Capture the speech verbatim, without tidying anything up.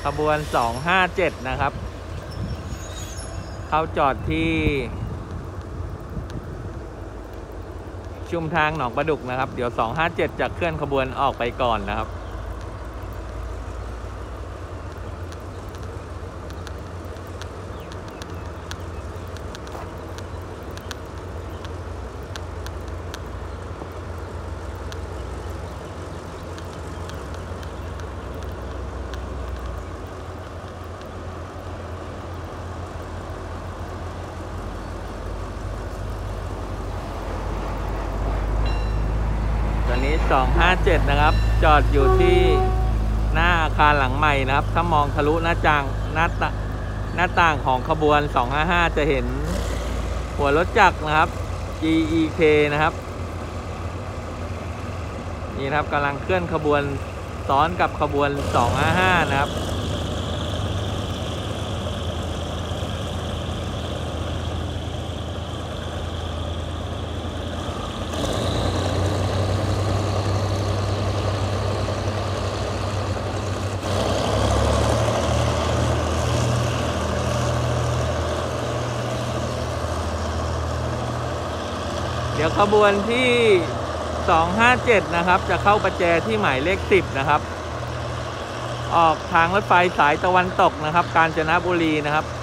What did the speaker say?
ขบวนสองห้าเจ็ดนะครับเข้าจอดที่ชุมทางหนองประดุกนะครับเดี๋ยวสองห้าเจ็ดจะเคลื่อนขบวนออกไปก่อนนะครับตอนนี้สองห้าเจ็ดนะครับจอดอยู่ที่หน้าอาคารหลังใหม่นะครับถ้ามองทะลุหน้าจางหน้าตาหน้าต่างของขบวนสองห้าห้าจะเห็นหัวรถจักรนะครับ จี อี เค นะครับนี่นะครับกำลังเคลื่อนขบวนซ้อนกับขบวนสองห้าห้านะครับเดี๋ยวขบวนที่สองห้าเจ็ดนะครับจะเข้าประแจที่หมายเลขสิบนะครับออกทางรถไฟสายตะวันตกนะครับกาญจนบุรีนะครับ